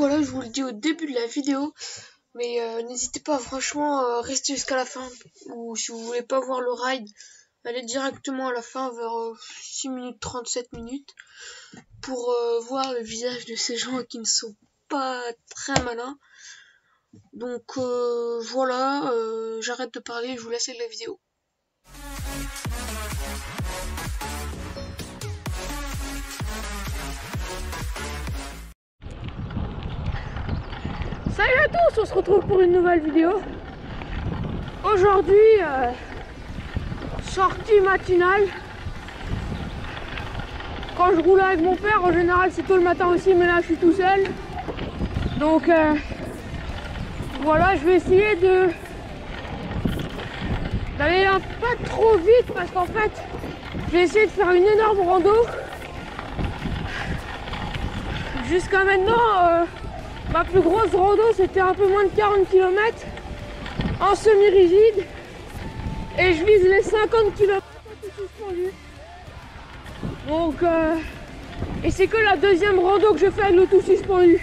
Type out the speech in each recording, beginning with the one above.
voilà, je vous le dis au début de la vidéo, mais n'hésitez pas franchement à rester jusqu'à la fin, ou si vous voulez pas voir le ride, allez directement à la fin vers 6 minutes 37 minutes pour voir le visage de ces gens qui ne sont pas très malins. Donc voilà, j'arrête de parler, je vous laisse avec la vidéo. Salut à tous, on se retrouve pour une nouvelle vidéo. Aujourd'hui, sortie matinale. Quand je roule avec mon père, en général c'est tôt le matin aussi, mais là je suis tout seul. Donc voilà, je vais essayer d'aller pas trop vite parce qu'en fait, j'ai essayé de faire une énorme rando. Jusqu'à maintenant, ma plus grosse rando c'était un peu moins de 40 km en semi-rigide et je vise les 50 km tout suspendu. Donc et c'est que la deuxième rando que je fais avec le tout suspendu.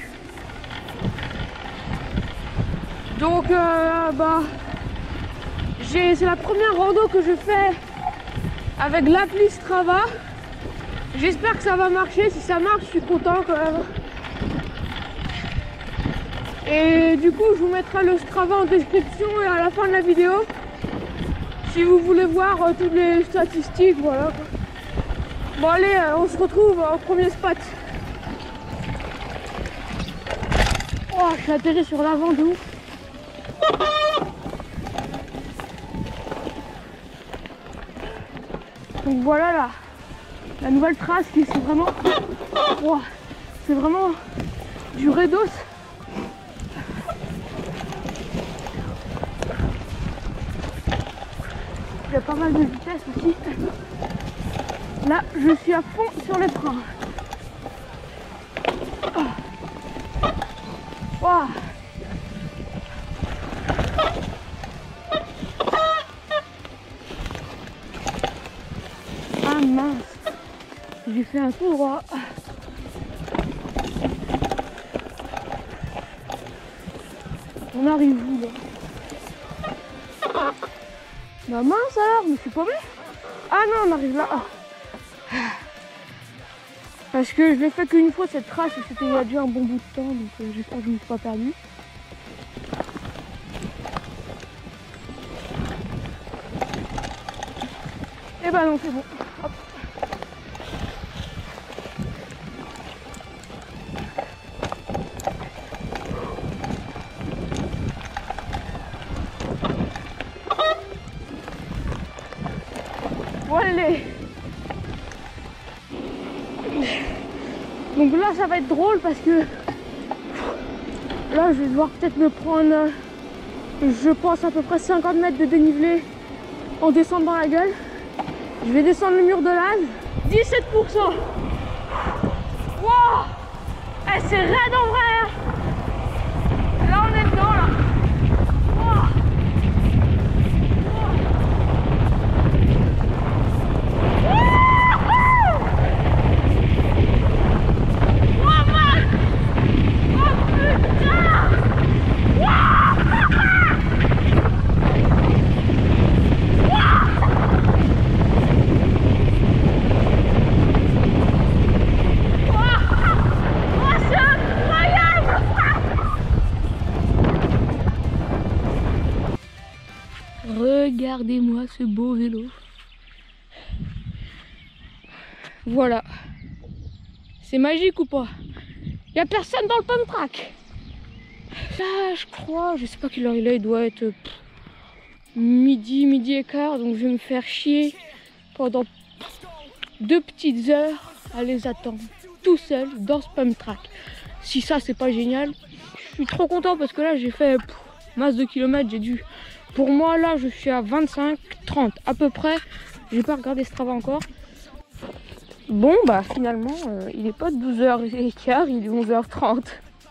Donc c'est la première rando que je fais avec l'appli Strava. J'espère que ça va marcher. Si ça marche, je suis content quand même. Et du coup, je vous mettrai le Strava en description et à la fin de la vidéo. Si vous voulez voir toutes les statistiques, voilà. Bon allez, on se retrouve au premier spot. Oh, je suis atterri sur l'avant de ouf. Donc voilà la nouvelle trace qui c'est vraiment, wow, c'est vraiment du raidos. Il y a pas mal de vitesse aussi. Là, je suis à fond sur les freins. Wow. Ah mince, j'ai fait un tout droit. On arrive où là? Bah mince alors, je me suis paumé. Ah non, on arrive là. Parce que je l'ai fait qu'une fois cette trace et c'était il y a déjà un bon bout de temps, donc j'espère que je ne me suis pas perdu. Et bah non, c'est bon. Hop. Bon allez. Donc là ça va être drôle parce que là je vais devoir peut-être me prendre, je pense à peu près 50 mètres de dénivelé en descendant la gueule. Je vais descendre le mur de l'âge. 17%. Wow. Eh, c'est raide en vrai hein. Là on est dedans là. Wow. Regardez-moi ce beau vélo. Voilà. C'est magique ou pas? Il n'y a personne dans le pump track. Là, je crois, je sais pas quelle heure il est, il doit être midi et quart. Donc je vais me faire chier pendant 2 petites heures à les attendre tout seul dans ce pump track. Si ça, c'est pas génial. Je suis trop content parce que là, j'ai fait masse de kilomètres. J'ai dû... Pour moi, là, je suis à 25, 30 à peu près. J'ai pas regardé Strava encore. Bon, bah finalement, il est pas 12h15, il est 11h30.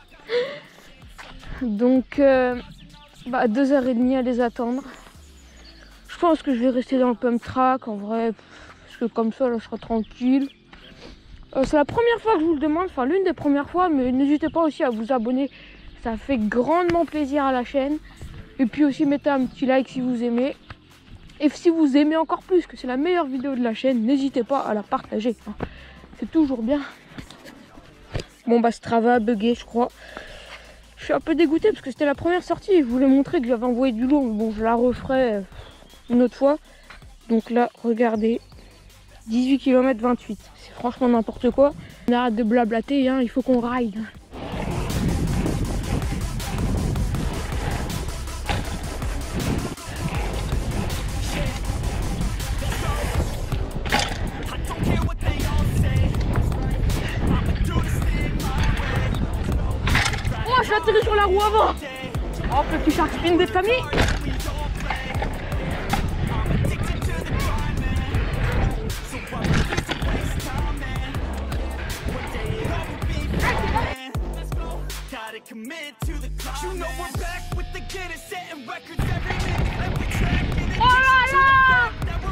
Donc, 2h30 à les attendre. Je pense que je vais rester dans le pump track, en vrai, parce que comme ça, là, je serai tranquille. C'est la première fois que je vous le demande, enfin l'une des premières fois, mais n'hésitez pas aussi à vous abonner. Ça fait grandement plaisir à la chaîne. Et puis aussi mettez un petit like si vous aimez. Et si vous aimez encore plus, que c'est la meilleure vidéo de la chaîne, n'hésitez pas à la partager. C'est toujours bien. Bon bah Strava a bugué je crois. Je suis un peu dégoûté parce que c'était la première sortie. Je voulais montrer que j'avais envoyé du lourd. Mais bon, je la referai une autre fois. Donc là, regardez. 18 km 28. C'est franchement n'importe quoi. On arrête de blablater, hein, il faut qu'on ride. Oh, je suis atterri sur la roue avant. Hop, le petit shark spin des familles. Oh là là!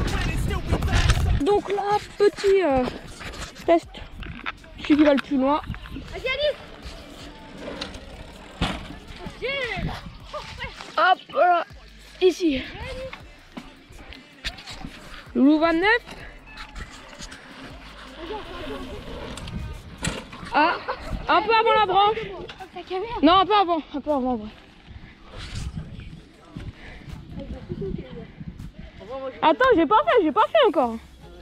Donc là, petit test, celui qui va le plus loin. Hop, voilà, ici. Loulou 29. Ah, un peu avant la branche. Non, un peu avant, ouais. Attends, j'ai pas fait encore.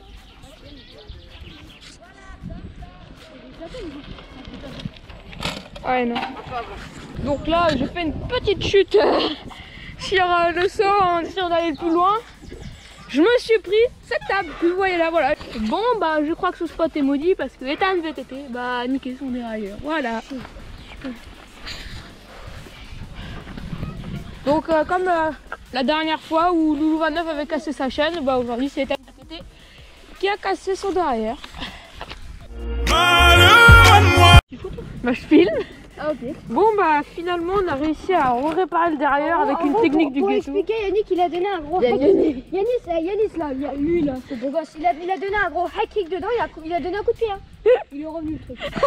Ouais, non. Donc là, je fais une petite chute sur le saut en essayant d'aller le plus loin. Je me suis pris cette table que vous voyez là, voilà. Bon, bah, je crois que ce spot est maudit parce que Ethan VTT, bah, a niqué son dérailleur. Voilà. Donc, comme la dernière fois où Loulou 29 avait cassé sa chaîne, bah, aujourd'hui, c'est Ethan VTT qui a cassé son derrière. Bah, je filme. Ah, ok. Bon bah finalement on a réussi à réparer le derrière avec une technique du ghetto. Pour expliquer, Yannick il a donné un gros hack. Yannick là, lui là, ce beau gosse, il a donné un gros hack kick dedans, il a donné un coup de pied. Hein. Il est revenu le truc.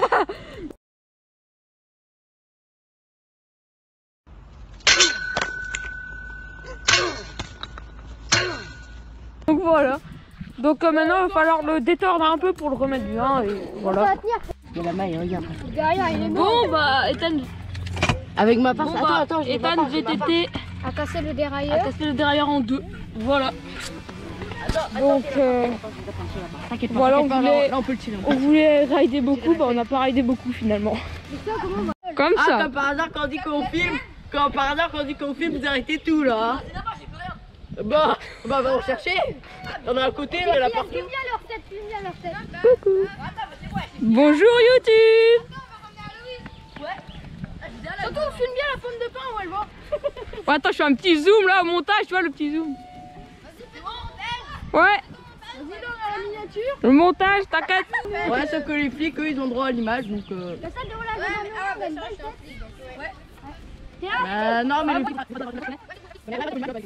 Donc voilà. Donc maintenant il va falloir le détordre un peu pour le remettre bien et voilà. Il y a la maille, regarde. Derrière, il est mort. Bon bah Ethan. Avec ma pince, Bon, attends, Ethan VTT A cassé le dérailleur. En deux. Voilà. Donc voilà, on voulait rider beaucoup, bah on n'a pas ridé beaucoup finalement. Comme ça. Comme par hasard quand on dit qu'on filme, vous arrêtez tout là. Hein. Bah, va en chercher. On a à côté, on est là partout. Filme bien leur tête, Coucou. Bonjour YouTube. Surtout, on filme bien la pomme de pain où elle va. Ouais, attends, je fais un petit zoom là au montage, tu vois le petit zoom. Ouais. Vas-y, là, on a la miniature. Le montage, t'inquiète. Ouais, sauf que les flics, eux, ils ont droit à l'image, donc... La salle de relâchement, non, mais les flics...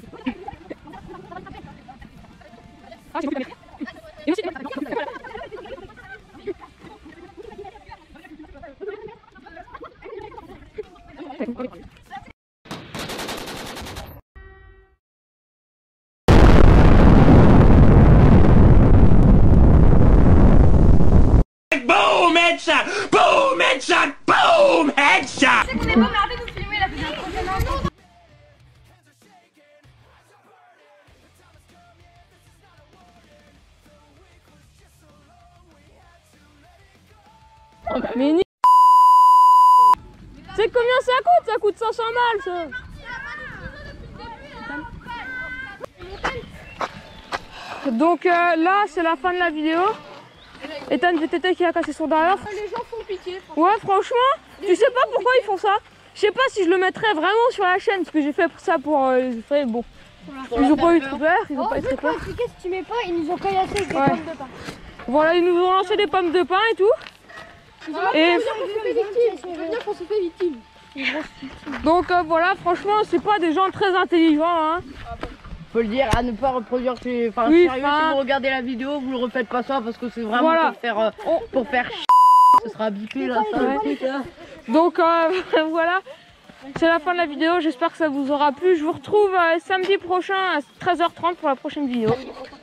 Boom headshot! Boom headshot! Boom headshot! C'est qu'on est pas merdé de filmer la vidéo prochaine. Mais ni... C'est combien ça coûte? Ça coûte 500 balles ça. Donc là c'est la fin de la vidéo. Ethan VTT qui a cassé son derrière. Les gens font pitié. Ouais franchement, tu sais pas pourquoi ils font ça. Je sais pas si je le mettrais vraiment sur la chaîne parce que j'ai fait ça pour bon. Ils ont pas eu très peur, ils ont pas eu très peur. Expliquer si tu mets pas, ils nous ont caillassé avec des pommes de pain. Voilà, ils nous ont lancé des pommes de pain et tout. Et On se fait victime. donc voilà, franchement, c'est pas des gens très intelligents. Hein. faut le dire, à ne pas reproduire chez... Enfin, Oui, sérieux, enfin- si vous regardez la vidéo, vous le refaites pas ça parce que c'est vraiment Voilà. pour faire ce sera bipé là, ça. Ouais. Donc voilà, c'est la fin de la vidéo. J'espère que ça vous aura plu. Je vous retrouve samedi prochain à 13h30 pour la prochaine vidéo.